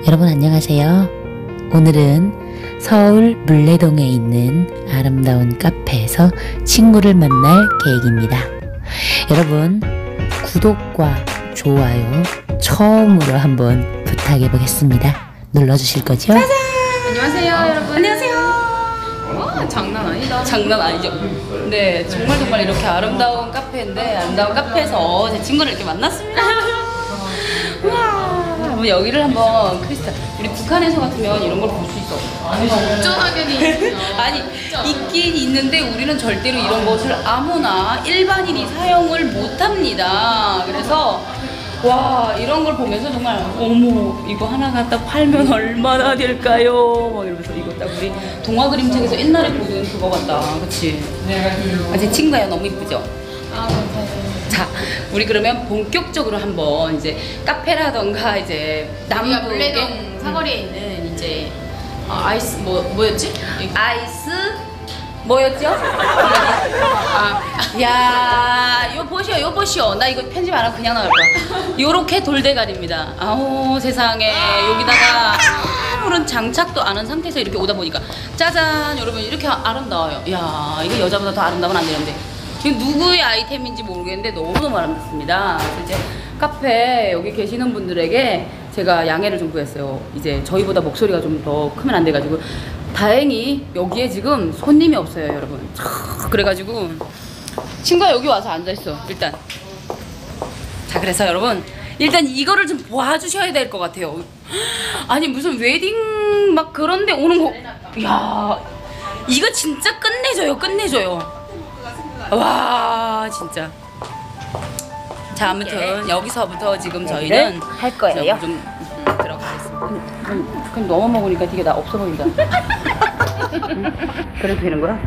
여러분 안녕하세요. 오늘은 서울 물레동에 있는 아름다운 카페에서 친구를 만날 계획입니다. 여러분 구독과 좋아요 처음으로 한번 부탁해 보겠습니다. 눌러주실 거죠? 짜잔! 안녕하세요 여러분. 안녕하세요. 와 장난 아니다. 장난 아니죠. 네 정말 이렇게 아름다운 카페인데 아름다운 카페에서 제 친구를 이렇게 만났습니다. 와 여기를 한번 크리스탈 우리 북한에서 같으면 이런 걸 볼 수 있어. 운전하면이 아니 있긴 있는데 우리는 절대로 이런 것을 아무나 일반인이 사용을 못합니다. 그래서 와 이런 걸 보면서 정말 어머 이거 하나 갖다 팔면 얼마나 될까요? 막 이러면서 이거 딱 우리 동화 그림책에서 옛날에 보던 그거 같다. 그치? 아, 제 친구야 너무 이쁘죠? 아 감사해요. 자 우리 그러면 본격적으로 한번 이제 카페라던가 이제 우리가 남북의 물레동 사거리에 있는 이제 아이스 뭐였지? 아이스 뭐였죠? 야, 요 보시오. 나 이거 편집 안 하고 그냥 나갈 거야. 요렇게 돌대가리입니다. 아우 세상에 여기다가 아무런 장착도 안 한 상태에서 이렇게 오다 보니까 짜잔 여러분 이렇게 아름다워요. 야 이거 여자보다 더 아름다우면 안 되는데 지금 누구의 아이템인지 모르겠는데 너무너무 아름답습니다. 그래서 이제 카페 여기 계시는 분들에게 제가 양해를 좀 구했어요. 이제 저희보다 목소리가 좀 더 크면 안 돼가지고 다행히 여기에 지금 손님이 없어요 여러분. 그래가지고 친구가 여기 와서 앉아있어 일단. 자 그래서 여러분 일단 이거를 좀 봐주셔야 될 것 같아요. 아니 무슨 웨딩 막 그런데 오는 거. 야 이거 진짜 끝내줘요. 와 진짜. 자 아무튼 여기서부터 지금 저희는 할 거예요. 좀 들어가겠습니다. 그럼 너무 먹으니까 되게 나 없어 보인다. 그래도 되는 거야?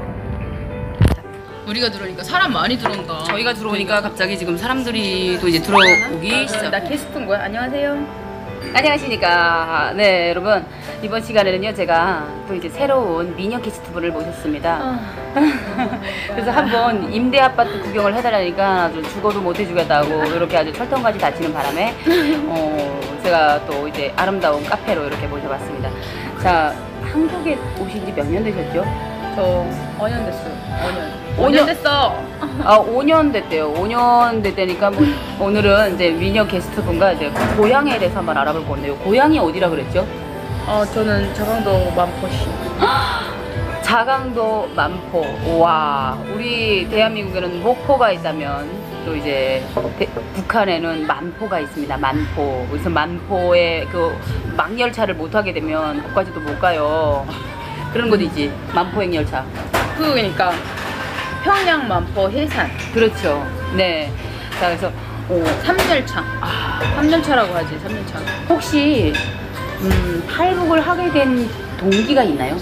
우리가 들어오니까 사람 많이 들어온다. 저희가 들어오니까 갑자기 지금 사람들이 또 이제 들어오기 시작. 나 게스트인 거야? 안녕하세요. 안녕하십니까. 네 여러분 이번 시간에는요 제가 또 이제 새로운 미녀 게스트분을 모셨습니다. 그래서 한번 임대 아파트 구경을 해달라니까 아주 죽어도 못 해주겠다고 이렇게 아주 철통까지 다치는 바람에 제가 또 이제 아름다운 카페로 이렇게 모셔봤습니다. 자 한국에 오신 지 몇 년 되셨죠? 저 5년 됐어요. 5년 됐어. 아 5년 됐대요. 5년 됐다니까 뭐 오늘은 이제 미녀 게스트분과 이제 고향에 대해서 한번 알아볼 건데요. 고향이 어디라 그랬죠? 저는 자강도 만포시. 자강도 만포. 와 우리 대한민국에는 목포가 있다면 또 이제 북한에는 만포가 있습니다. 만포. 그래서 만포에 그 막열차를 못 하게 되면 거기까지도 못 가요. 그런 곳이지 만포행 열차. 그러니까 평양 만포 해산. 그렇죠. 네. 자 그래서 3열차. 3열차라고 하지. 3열차. 혹시 탈북을 하게 된 동기가 있나요?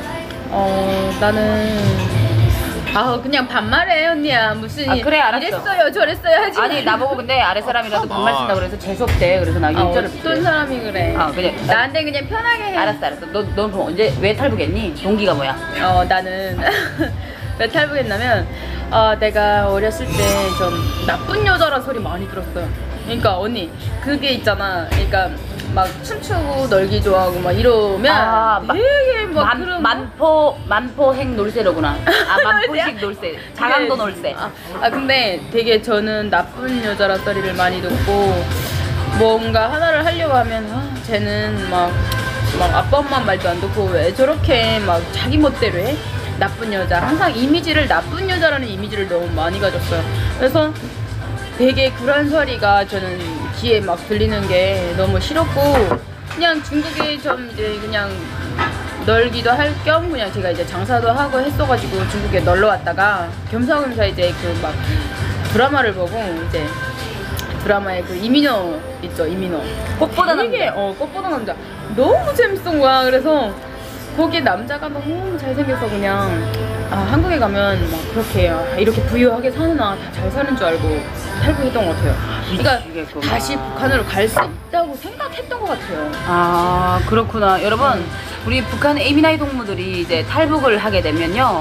나는 그냥 반말해 언니야. 무슨 그래 알았어. 이랬어요 저랬어요 하지 마. 아니 나보고 근데 아래 사람이라도 반말 쓴다고 그래서 재수없대. 그래서 나 일절을 어떤 사람이 그래. 그래. 나한테 그냥 편하게 해. 알았어. 넌 그럼 언제 왜 탈북했니? 동기가 뭐야? 나는 왜 탈북했냐면 내가 어렸을 때 좀 나쁜 여자란 소리 많이 들었어요. 그러니까 언니 그게 있잖아. 그러니까 막 춤추고 놀기 좋아하고 막 이러면 되게 막 그런 만포행 놀세로구나. 만포식 놀세. 자강도 놀세. 근데 되게 저는 나쁜 여자란 소리를 많이 듣고 뭔가 하나를 하려고 하면 쟤는 막 아빠 엄마 말도 안 듣고 왜 저렇게 막 자기 멋대로 해? 나쁜 여자. 항상 이미지를 나쁜 여자라는 이미지를 너무 많이 가졌어요. 그래서 되게 그런 소리가 저는 귀에 막 들리는 게 너무 싫었고 그냥 중국에 좀 이제 그냥 놀기도 할 겸 그냥 제가 이제 장사도 하고 했어가지고 중국에 놀러 왔다가 겸사겸사 이제 그 막 드라마를 보고 이제 드라마에 그 이민호 있죠. 이민호 꽃보다 남자. 꽃보다 남자 너무 재밌었던 거야. 그래서 거기에 남자가 너무 잘생겨서 그냥 한국에 가면 막 그렇게 이렇게 부유하게 사느나 다 잘 사는 줄 알고 탈북했던 것 같아요. 그러니까 다시 북한으로 갈 수 있다고 생각했던 것 같아요. 그렇구나. 여러분 우리 북한 에미나이 동무들이 이제 탈북을 하게 되면요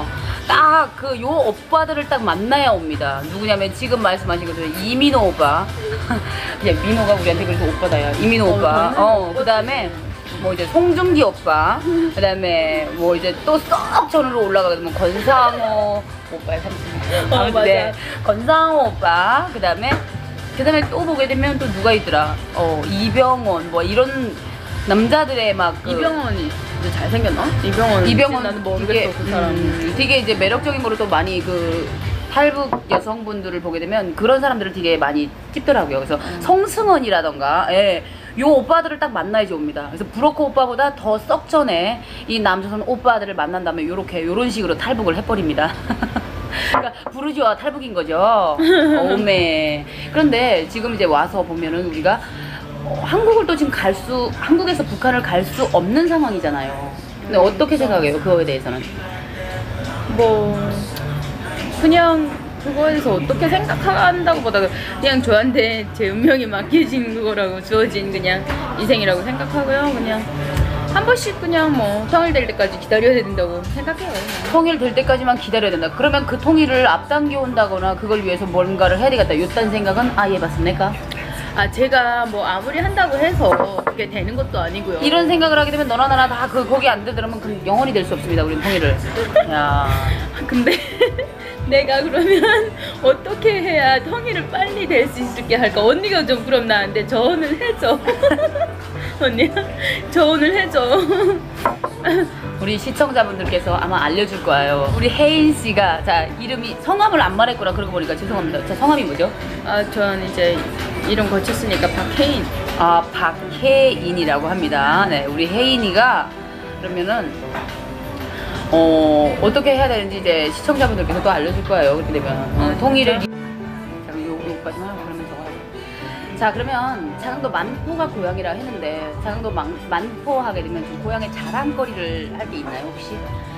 딱 그 요 오빠들을 딱 만나야 옵니다. 누구냐면 지금 말씀하신 것처럼 이민호 오빠. 그냥 민호가 우리한테 그래서 오빠다야. 이민호 오빠. 그 다음에 뭐 이제 송중기 오빠. 그 다음에 뭐 이제 또 썩 전으로 올라가게 되면 권상호 오빠의 삼촌. 맞아. 권상호 오빠. 그 다음에 또 보게 되면 또 누가 있더라. 이병헌 뭐 이런 남자들의 막 이병헌이 이제 잘생겼나? 이병헌 나는 되게, 모르겠어 그 사람. 되게 이제 매력적인 거로 또 많이 그 탈북 여성분들을 보게 되면 그런 사람들을 되게 많이 찝더라고요. 그래서 성승헌이라던가 요 오빠들을 딱 만나야지 옵니다. 그래서 브로커 오빠보다 더 썩 전에 이 남조선 오빠들을 만난다면 요런 식으로 탈북을 해버립니다. 그러니까 부르주아 탈북인 거죠. 오메. 그런데 지금 이제 와서 보면은 우리가 한국을 또 지금 한국에서 북한을 갈 수 없는 상황이잖아요. 근데 어떻게 생각해요? 그거에 대해서는? 뭐 그냥 그거에서 어떻게 생각한다고 보다 그냥 저한테 제 운명이 맡겨진 그거라고 주어진 그냥 인생이라고 생각하고요. 그냥 한 번씩 그냥 뭐 통일될 때까지 기다려야 된다고 생각해요. 그냥. 통일될 때까지만 기다려야 된다. 그러면 그 통일을 앞당겨 온다거나 그걸 위해서 뭔가를 해야 되겠다. 요딴 생각은 아예 맞습니까? 제가 뭐 아무리 한다고 해서 그게 되는 것도 아니고요. 이런 생각을 하게 되면 너나 나나 다 거기 안 되더라면 그 영원히 될 수 없습니다. 우리는 통일을. 야. 근데 내가 그러면 어떻게 해야 통일을 빨리 될 수 있게 할까? 언니가 좀 그럼 나한테 조언을 해줘. 언니야, 조언을 해줘. 우리 시청자분들께서 아마 알려줄 거예요. 우리 혜인 씨가 자 이름이 성함을 안 말했구나. 그러고 보니까 죄송합니다. 자 성함이 뭐죠? 전 이제 이름 거쳤으니까 박혜인. 박혜인이라고 합니다. 네, 우리 혜인이가 그러면은 어떻게 해야 되는지 이제 시청자분들께서 또 알려줄 거예요. 그렇게 되면 통일을 자 요거까지만 하고 그러면 저거 하고. 자 그러면 자강도 만포가 고향이라 했는데 자강도 만포 하게 되면 좀 고향의 자랑거리를 할 게 있나요 혹시?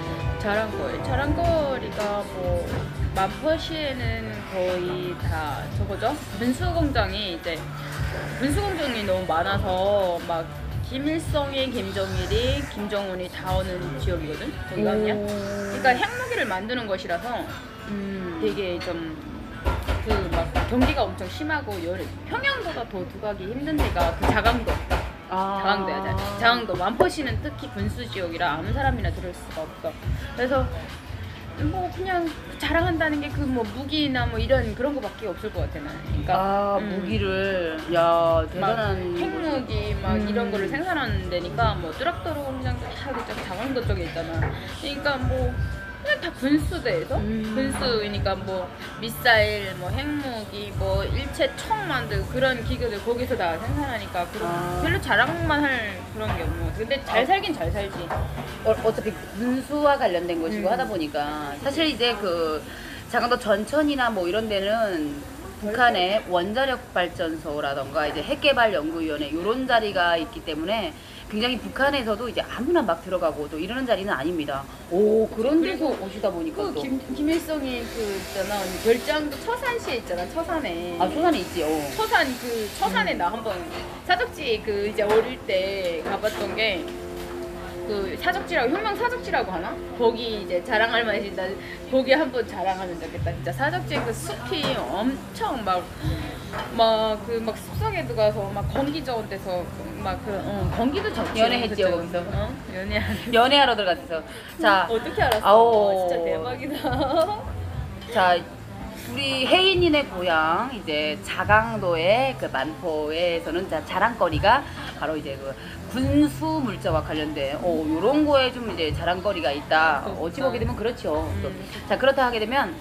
자랑거리가 뭐 만포시에는 거의 다 저거죠. 분수공장이 너무 많아서 막 김일성이, 김정일이, 김정은이 다 오는 지역이거든. 거기가 그냥. 그러니까 핵무기를 만드는 것이라서 되게 좀 그 막 경기가 엄청 심하고 평양보다 더 두가기 힘든 데가 그 자강도. 자강도야. 자강도 만포시는 특히 군수 지역이라 아무 사람이나 들을 수가 없어. 그래서 뭐 그냥 자랑한다는 게 그 뭐 무기나 뭐 이런 그런 거밖에 없을 것 같아 나는. 그러니까 무기를 야 대단한 핵무기 막 이런 거를 생산하는 데니까 뭐 뚜락도로 공장도 다 그쪽 자강도 쪽에 있잖아. 그러니까 뭐 그냥 다 군수대에서 군수이니까 뭐 미사일, 뭐 핵무기, 뭐 일체 총 만들고 그런 기계들 거기서 다 생산하니까 별로 자랑만 할 그런 게 없는 것 같아. 근데 잘 살긴 잘 살지. 어차피 군수와 관련된 것이고 하다 보니까 사실 이제 그 자강도 전천이나 뭐 이런 데는 북한의 원자력 발전소라던가 이제 핵개발연구위원회 이런 자리가 있기 때문에 굉장히 북한에서도 이제 아무나 막 들어가고 또 이러는 자리는 아닙니다. 그런 데서 오시다 보니까 또 김일성이 그 있잖아 별장도 처산시에 있잖아. 처산에. 처산에 있지. 처산에 나 한번 사적지 그 이제 어릴 때 가봤던 게 그 사적지라고 혁명 사적지라고 하나? 거기 이제 자랑할 맛이 나 거기 한번 자랑하면 좋겠다. 진짜 사적지 그 숲이 엄청 막 숲속에 들어가서 막 건기 좋은 데서 건기도 좋지. 연애했지요 거기서. 연애하러 들어갔어. 자 어떻게 알았어? 진짜 대박이다. 자 우리 혜인이네 고향 이제 자강도의 그 만포에서는 자랑거리가 바로 이제 그 군수 물자와 관련된 요런 거에 좀 이제 자랑거리가 있다. 어찌 보게 되면 그렇죠. 자 그렇다 하게 되면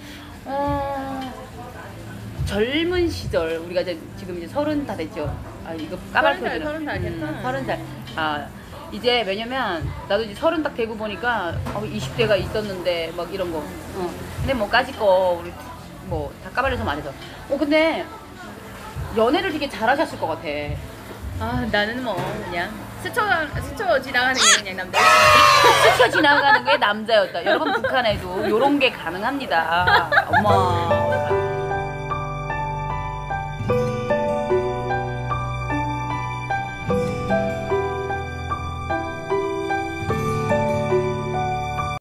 젊은 시절 우리가 이제 지금 이제 30 다 됐죠. 이거 까발표잖아. 30살. 이제 왜냐면 나도 이제 30 딱 되고 보니까 20대가 있었는데 막 이런 거. 근데 뭐 까짓 거 우리 뭐 다 까발려서 말해서. 근데 연애를 되게 잘하셨을 것 같아. 나는 뭐 그냥 스쳐 지나가는 게 그냥 남자. 스쳐 지나가는 게 남자였다. 여러분 북한에도 요런 게 가능합니다. 어머.